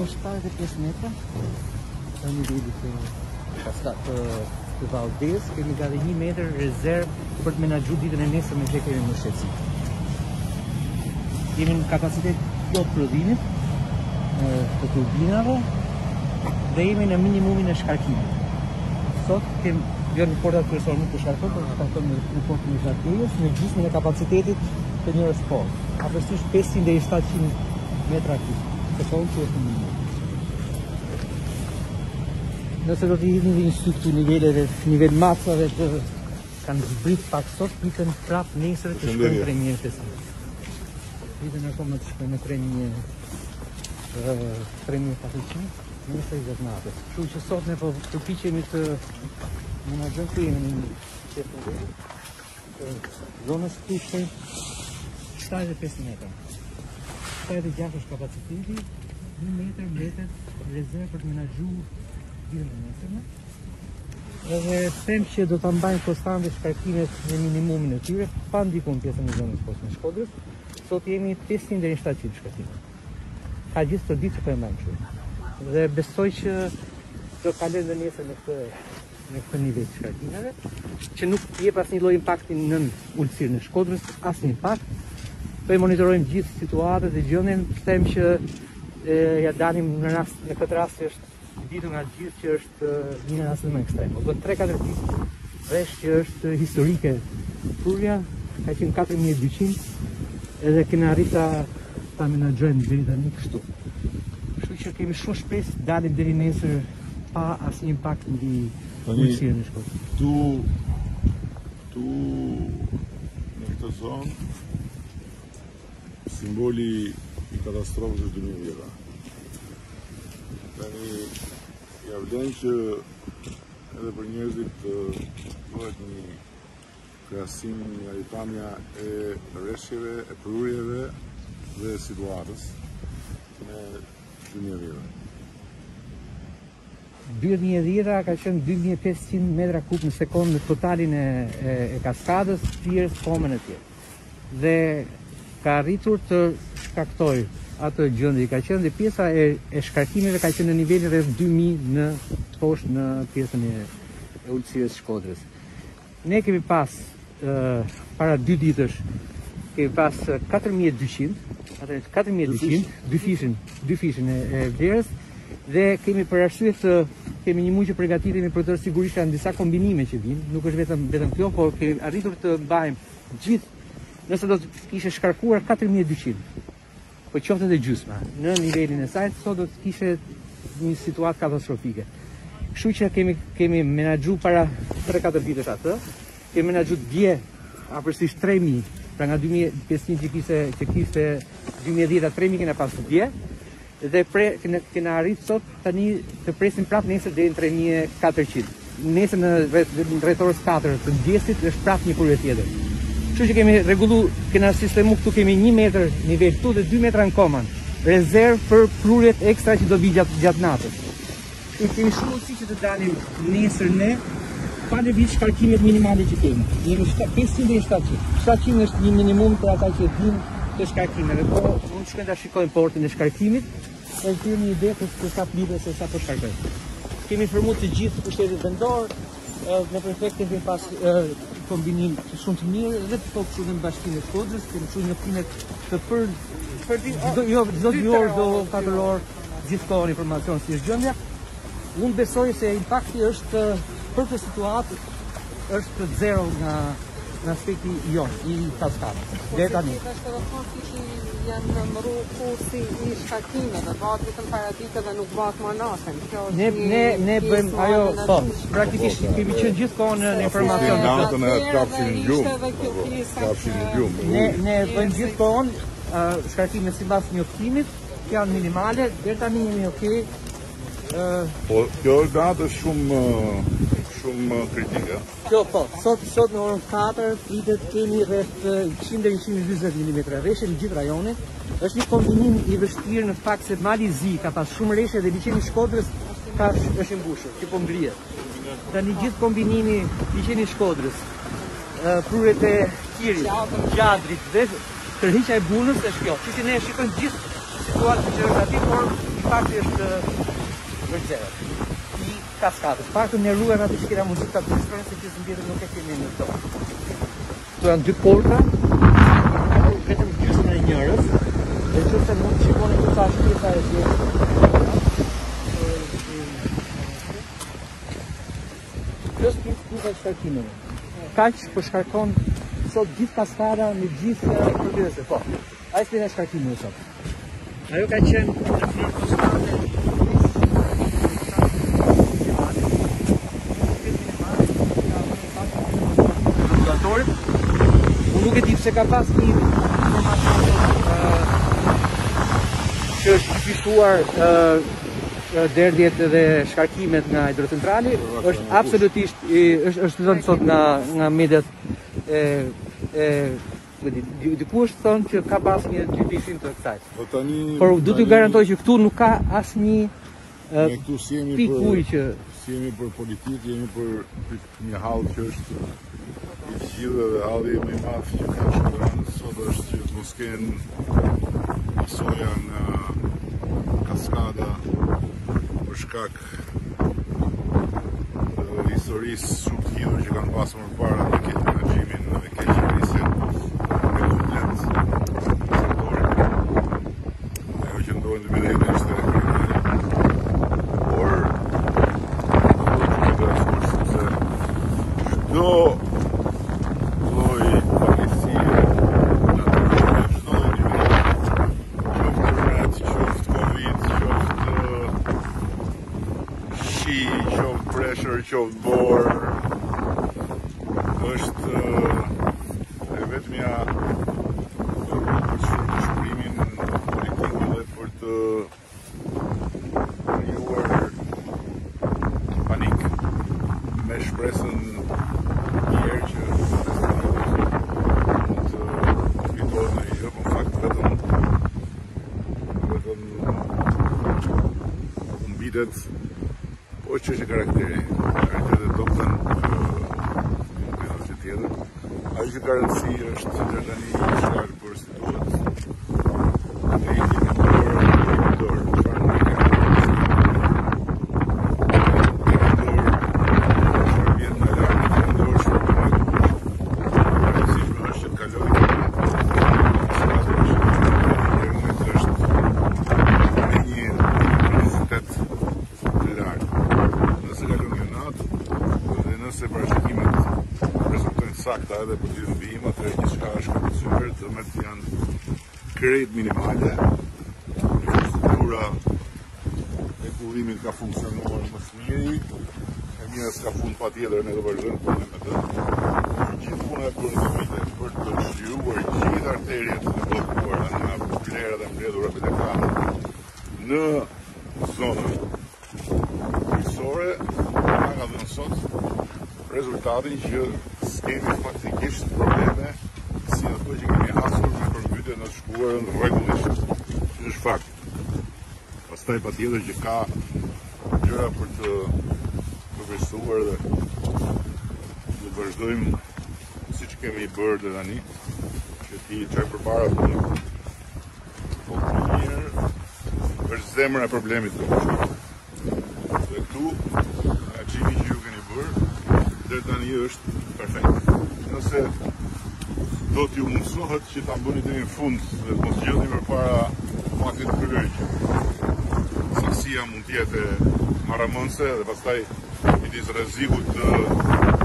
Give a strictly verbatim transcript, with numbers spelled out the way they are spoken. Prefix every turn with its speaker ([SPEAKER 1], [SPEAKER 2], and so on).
[SPEAKER 1] shtatëdhjetë e pesë metra në nivelit të kaskat të, të Valdez, kemi gati një metër rezervë për të menaxhuar ditën e nesër me që kemi më shqetësi. Kemi në kapacitet plot prodhimit të turbinave dhe jemi në minimumin e shkarkimit. Sot kemi vjen në portat kryesore nuk të shkarkon, por shkarkon në, në portën e Zharkijës në gjysmën e kapacitetit të një sport. Afërsisht pesëqind deri shtatëqind metra kubik. Sekond që është minimum. Nëse do të jeni në institut niveleve, nivel macave të kanë zbrit pak sot, pikën prap nesër të shkojnë tre mijë e pesëqind. Pikën akoma të shkojnë në tre mijë e pesëqind, nesër i vetë natës. Kështu që sot ne po përpiqemi të menaxhojmë ku jemi në qetë në zonës kushte shtatëdhjetë e pesë metra. shtatëdhjetë e gjashtë është kapaciteti, një metër mbetët rezervë për të menaxhuar ditën e nesërme. Edhe them që do ta mbajnë konstante shkarkimet në minimumin e tyre, pa ndikuar pjesën e zonës poshtë Shkodrës. Sot jemi pesëqind deri në shtatëqind shkarkime. Ka gjithë të ditë që po e mbajmë kështu. Dhe besoj që do kalojmë në nesër në këtë në këtë nivel të shkarkimeve, që nuk jep asnjë lloj impakti në ulësinë e Shkodrës, asnjë impakt. Po e monitorojmë gjithë situatën dhe gjendjen, them që e, ja dalim në rast në këtë rast që është ditur nga gjithë që është një rast më ekstrem. Po tre katër ditë vesh që është historike. Prurja ka qenë katër mijë e dyqind edhe kemi arritur ta menaxhojmë deri tani kështu. Kështu që kemi shumë shpresë dalim deri nesër pa asnjë impakt mbi ulësinë e Shkodrës.
[SPEAKER 2] Tu tu në këtë zonë simboli i katastrofës është dy mijë vjeta. Tani ja vlen që edhe për njerëzit bëhet një krahasim nga ripamja e rreshjeve, e prurjeve dhe situatës me dy mijë vjeta.
[SPEAKER 1] dy mijë vjeta ka qenë dy mijë e pesëqind metra kub në sekond në totalin e, e, e kaskadës, tjerës, pomën e tjerë. Dhe ka arritur të shkaktoj atë gjendje, ka qenë dhe pjesa e, e shkarkimeve ka qenë në nivelin rreth dy mijë në poshtë në pjesën e, e ulësirës Shkodrës. Ne kemi pas uh, para dy ditësh kemi pas katër mijë e dyqind, atë katër mijë e dyqind, dy fishin, dy fishin e, e vlerës dhe kemi për arsye të kemi një muaj që përgatitemi për të sigurisht janë disa kombinime që vinë, nuk është vetëm vetëm kjo, por kemi arritur të mbajmë gjithë nëse do të kishe shkarkuar katër mijë e dyqind. Po qoftë edhe gjysma, në nivelin e saj, sot do të kishe një situatë katastrofike. Kështu që kemi kemi menaxhuar para tre katër ditësh atë, kemi menaxhuar dje afërsisht tre mijë, pra nga dy mijë e pesëqind që kishte që kishte dy mijë e dhjetë tre mijë kena pasur dje, dhe pre kena, kena arrit sot tani të presim prapë nesër deri në tre mijë e katërqind. Nesër në rreth orës katër të mëngjesit është prapë një prurje tjetër. Kështu që kemi rregullu, kena sistemu këtu kemi një metër nivel këtu dhe dy metra në koman, rezervë për prurjet ekstra që do vi gjatë gjat natës. Kështu kemi shumë mundësi që të dalim nesër ne pa lëviz shkarkimet minimale që kemi. Jemi pesëqind deri shtatëqind. shtatëqind është një minimum për ata që vinë të shkarkimeve, po mund të shkojnë ta shikojnë portën e shkarkimit dhe të kemi një ide të sa plitë se sa po shkarkojnë. Kemi informuar të gjithë pushtetit vendor, në prefektin kemi pas kombinim të shumë të mirë dhe të tokë shumë në bashkinë e Shkodrës, kemi shumë njoftimet të për çdo jo çdo dy orë do katër orë gjithkohon informacion si është gjendja. Unë besoj se impakti është për këtë situatë është zero nga në aspekti jonë, i kaskadës. Dhe tani.
[SPEAKER 3] Janë nëmëru kursi i shkarkimeve, vatë vitëm paradite dhe nuk vatë ma natën.
[SPEAKER 1] Ne, ne, ne bëjmë ajo, po, praktikisht kemi qenë gjithkohon në informacion.
[SPEAKER 2] Në natën e prapshin në gjumë. Prapshin në gjumë.
[SPEAKER 1] Ne, ne bëjmë gjithkohon shkarkime sipas njoftimit, janë minimale, dhe tani jemi okay.
[SPEAKER 2] Po, kjo datë është shumë shumë kritike.
[SPEAKER 1] Kjo po, sot sot në orën katër pritet kemi rreth njëqind deri në njëqind e njëzet milimetra rreshe në gjithë rajonin. Është një kombinim i vështirë në fakt se Mali Zi ka pas shumë rreshe dhe liçeni i Shkodrës ka është i mbushur, që po ngrihet. Tani gjithë kombinimi liçeni i Shkodrës, prurjet e Kirit, Gjadrit dhe tërhiqja e Bunës është kjo. Që ne shikojmë gjithë situatën që është aty, por i fakti është është zero. I kaskadës. Paktën ne ruajmë atë që kena mundësi ta përshkruajmë se që zëmbjetët nuk e kemi në to. Këto janë dy porta, vetëm gjysmën e njërës, dhe nëse mund të shikoni ku ka pjesa e tjetër. Kjo është pjesa e shkarkimeve. Kaq po shkarkon sot gjithë kaskada me gjithë përgjithëse. Po. Ai është pjesa e shkarkimeve sot. Ajo ka qenë në mënyrë konstante. Unë nuk e di pse ka pas një që është fituar derdhjet dhe shkarkimet nga hidrocentrali, është absolutisht është është thënë sot nga nga mediat e e dikush thonë që ka pas një gjyqësim të kësaj. Por du t'ju garantoj që këtu nuk ka asnjë pikë ujë që
[SPEAKER 2] si jemi për politikë, jemi për një hall që është i gjithë dhe halli më i madh që ka shkruar sot është që të mos kenë soja nga kaskada për shkak të historisë shumë të hidhur që kanë pasur më parë me keq menaxhimin dhe keq qeverisin e komplet sektorit. Ajo që ndodhi në Beletë ishte por çdo lloj pagësie natyrale, çdo lloj niveli, qoftë rreth, qoftë Covid, qoftë shi, qoftë pressure, qoftë borë, është e vetmja për shpërimin politik dhe për të krijuar panik me shpresën një herë që mund të fitohet në një gjë, por në fakt vetëm vetëm mbitet po çështje karakteri, karakteri dobën në asnjë tjetër. Ajo që garanci është deri tani një shkak për situatën e indikator, çfarë nuk e sakta edhe për dy mbijim, atëherë gjithçka është kapituar, dëmet janë krejt minimale. Infrastruktura e kullimit ka funksionuar më së miri, e mira s'ka fund patjetër, ne do vazhdojmë punën me të. Gjithë puna e bërë për të shliruar gjithë arteriet e bllokuara nga vlera dhe mbledhura pedekale në zonën kryesore, nga ka dhënë sot rezultatin që s'kemi faktikisht probleme si ato që kemi hasur me përmbytje në shkuarën rregullisht. Që është fakt. Pastaj patjetër që ka gjëra për të përmirësuar dhe do vazhdojmë siç kemi bërë deri tani, që ti çaj përpara punën. Po mirë, është zemra e problemit tonë. Dhe këtu, agjimi që ju keni bërë, deri tani është perfekt. Nëse do t'ju mundsohet që ta bëni deri në fund dhe të mos gjeni përpara faktit kryer që saksia mund të jetë marramënse dhe pastaj midis rrezikut të